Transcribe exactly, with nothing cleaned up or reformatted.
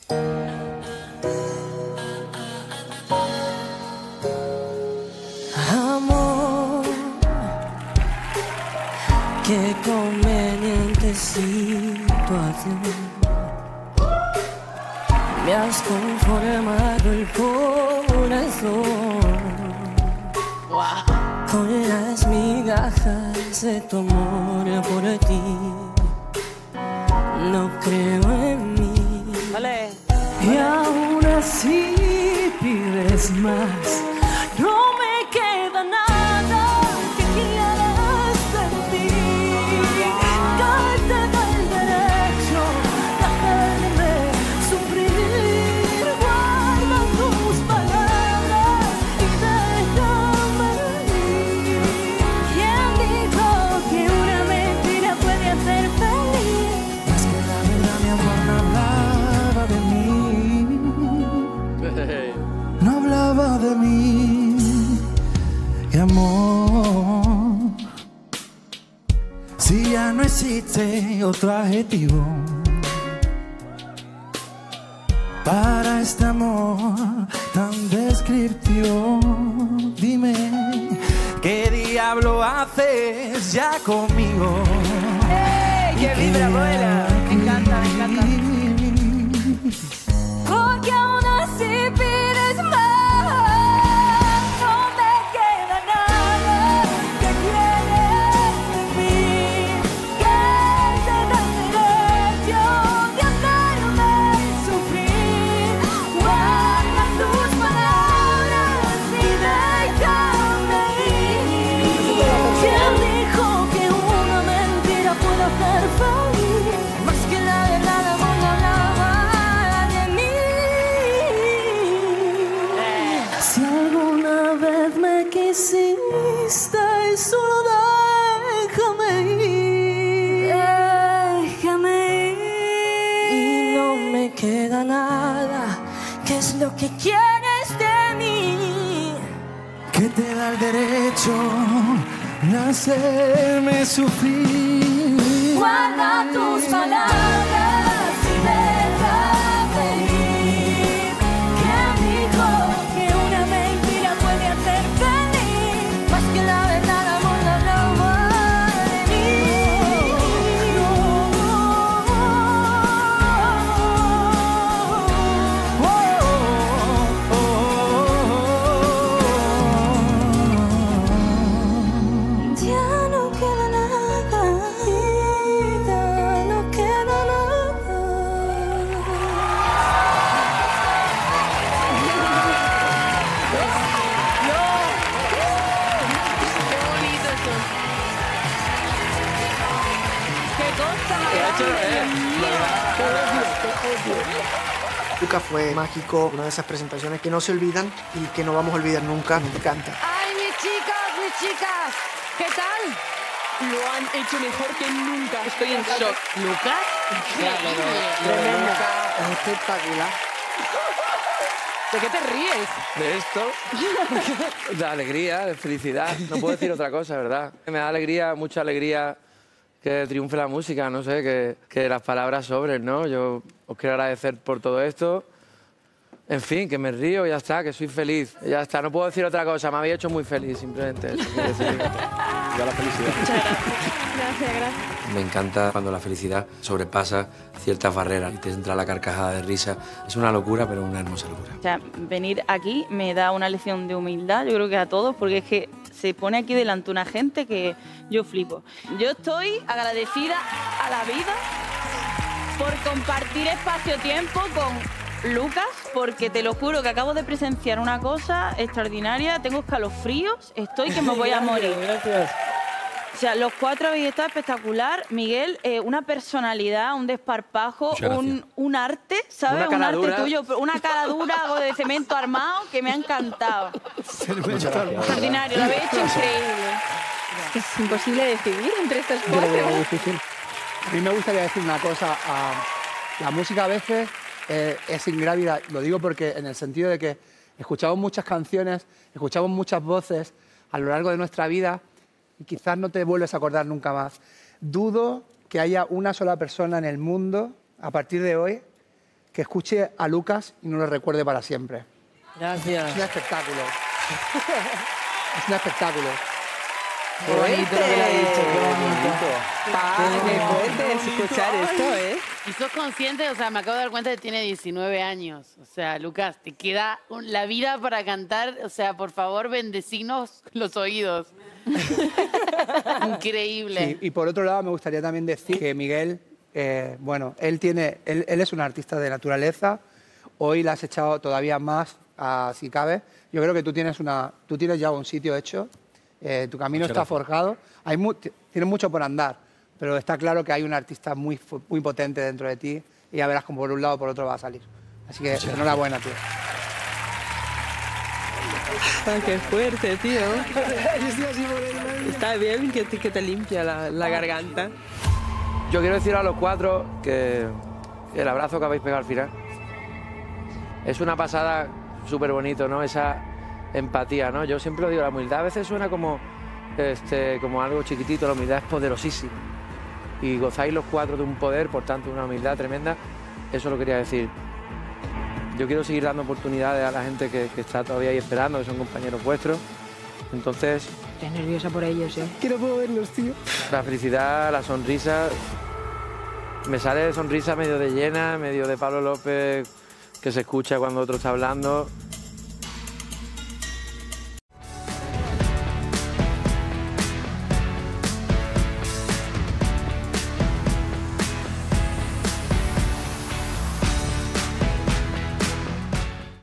Amor, qué conveniente situación. Me has conformado el corazón con las migajas de tu amor por ti. No creo en mí. Vale. Y aún así pides más. No me queda nada que quieras de mí. Darte del derecho de hacerme sufrir. Guarda tus palabras y déjame ir. ¿Quién dijo que una mentira puede hacer feliz? Más que la verdad, mi amor, no hablaba de mí. No hablaba de mí, y amor. Si ya no existe otro adjetivo para este amor tan descriptivo, dime, ¿qué diablo haces ya conmigo? ¡Ey! ¡Qué vibra, abuela! Me encanta, me encanta. Porque aún así pides más. No me queda nada que quieres de mí. Que te da el derecho de hacerme sufrir. Guarda tus palabras y déjame ir. ¿Quién dijo que una mentira puede hacer feliz? Más que la verdad, amor, no hablaba de mí. Si alguna vez me quisiste, solo déjame ir. Déjame ir. Y no me queda nada. ¿Qué es lo que quieres de mí? Que te da el derecho de hacerme sufrir. Guarda tus palabras y déjame ir. ¿Quién dijo que una mentira puede hacer feliz? Más que la verdad, amor, no hablaba de mí. Ya no queda nada, ya no queda nada. ¡Qué bonito esto! ¡Qué cosa más grande! Lucas fue mágico, una de esas presentaciones que no se olvidan y que no vamos a olvidar nunca. Me encanta. ¡Ay, mis chicas, mis chicas! ¿Qué tal? Lo han hecho mejor que nunca. Estoy en shock. ¿Lucas? Tremendo. Es espectacular. ¿De qué te ríes? De esto, de alegría, de felicidad. No puedo decir otra cosa, ¿verdad? Me da alegría, mucha alegría que triunfe la música, no sé, que, que las palabras sobren, ¿no? Yo os quiero agradecer por todo esto. En fin, que me río, ya está, que soy feliz. Ya está, no puedo decir otra cosa. Me había hecho muy feliz, simplemente eso. Quiero decir. Ya la felicidad. Gracias, gracias. Me encanta cuando la felicidad sobrepasa ciertas barreras y te entra la carcajada de risa. Es una locura, pero una hermosa locura. O sea, venir aquí me da una lección de humildad, yo creo que a todos, porque es que se pone aquí delante una gente que yo flipo. Yo estoy agradecida a la vida por compartir espacio-tiempo con Lucas, porque te lo juro que acabo de presenciar una cosa extraordinaria. Tengo escalofríos, estoy que me voy a morir. Gracias. O sea, los cuatro habéis estado espectacular. Miguel, eh, una personalidad, un desparpajo, un, un arte, ¿sabes? Una Un arte caradura. tuyo, una cara dura, algo de cemento armado que me ha encantado. Extraordinario, lo habéis hecho increíble. Es imposible decidir entre estos Yo lo veo cuatro. muy difícil. A mí me gustaría decir una cosa. A la música a veces eh, es ingrávida. Lo digo porque en el sentido de que escuchamos muchas canciones, escuchamos muchas voces a lo largo de nuestra vida y quizás no te vuelves a acordar nunca más. Dudo que haya una sola persona en el mundo, a partir de hoy, que escuche a Lucas y no lo recuerde para siempre. Gracias. Es un espectáculo. Es un espectáculo. Qué bonito lo que le ha dicho, qué bonito. Pa, qué fuerte es escuchar esto, ¿eh? Y sos consciente, o sea, me acabo de dar cuenta que tiene diecinueve años. O sea, Lucas, te queda un- la vida para cantar. O sea, por favor, bendecinos los oídos. Increíble. Sí, y por otro lado me gustaría también decir que Miguel, eh, bueno, él, tiene, él, él es un artista de naturaleza. Hoy le has echado todavía más, a, si cabe. Yo creo que tú tienes, una, tú tienes ya un sitio hecho. Eh, tu camino Muchas está gracias. forjado. Hay mu tienes mucho por andar, pero está claro que hay un artista muy, fu- muy potente dentro de ti y ya verás como por un lado o por otro va a salir. Así que enhorabuena, tío. Ay, qué fuerte, tío. Está bien que te, que te limpia la, la garganta. Yo quiero decir a los cuatro que el abrazo que habéis pegado al final es una pasada súper bonito, ¿no? Esa empatía, ¿no? Yo siempre lo digo, la humildad a veces suena como, este, como algo chiquitito, la humildad es poderosísima. Y gozáis los cuatro de un poder, por tanto, una humildad tremenda. Eso lo quería decir. Yo quiero seguir dando oportunidades a la gente que, que está todavía ahí esperando, que son compañeros vuestros. Entonces, Estás nerviosa por ellos, ¿eh? Quiero moverlos, tío. la felicidad, la sonrisa, me sale de sonrisa medio de Llena, medio de Pablo López, que se escucha cuando otro está hablando.